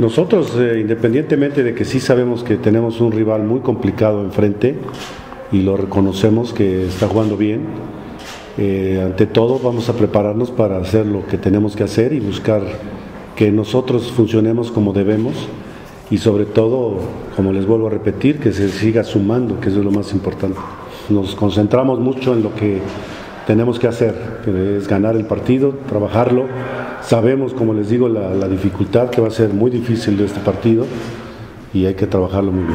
Nosotros, independientemente de que sí sabemos que tenemos un rival muy complicado enfrente y lo reconocemos que está jugando bien, ante todo vamos a prepararnos para hacer lo que tenemos que hacer y buscar que nosotros funcionemos como debemos y sobre todo, como les vuelvo a repetir, que se siga sumando, que eso es lo más importante. Nos concentramos mucho en lo que tenemos que hacer, que es ganar el partido, trabajarlo. Sabemos, como les digo, la dificultad que va a ser muy difícil de este partido y hay que trabajarlo muy bien.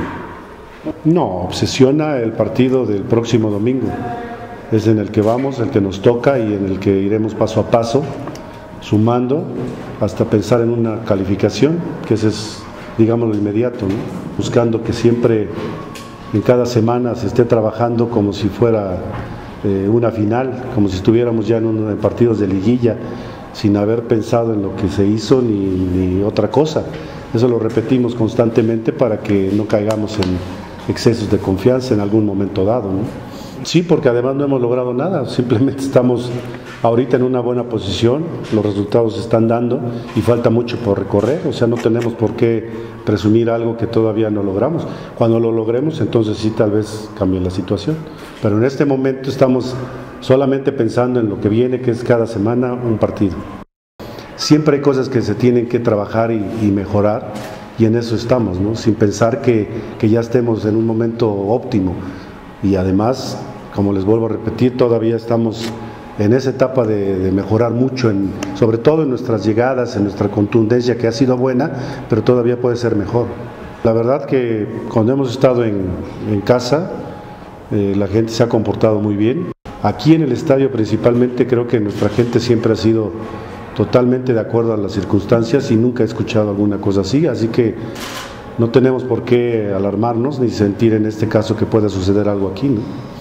No, obsesiona el partido del próximo domingo. Es en el que vamos, el que nos toca y en el que iremos paso a paso, sumando hasta pensar en una calificación, que ese es, digamos, lo inmediato, ¿no? Buscando que siempre, en cada semana, se esté trabajando como si fuera una final, como si estuviéramos ya en partidos de liguilla, sin haber pensado en lo que se hizo ni otra cosa. Eso lo repetimos constantemente para que no caigamos en excesos de confianza en algún momento dado, ¿no? Sí, porque además no hemos logrado nada, simplemente estamos ahorita en una buena posición, los resultados se están dando y falta mucho por recorrer, o sea, no tenemos por qué presumir algo que todavía no logramos. Cuando lo logremos, entonces sí, tal vez cambie la situación, pero en este momento estamos solamente pensando en lo que viene, que es cada semana un partido. Siempre hay cosas que se tienen que trabajar y mejorar, y en eso estamos, ¿no? Sin pensar que ya estemos en un momento óptimo, y además, como les vuelvo a repetir, todavía estamos en esa etapa de mejorar mucho, sobre todo en nuestras llegadas, en nuestra contundencia, que ha sido buena, pero todavía puede ser mejor. La verdad que cuando hemos estado en casa, la gente se ha comportado muy bien. Aquí en el estadio principalmente creo que nuestra gente siempre ha sido totalmente de acuerdo a las circunstancias y nunca he escuchado alguna cosa así que no tenemos por qué alarmarnos ni sentir en este caso que pueda suceder algo aquí, ¿no?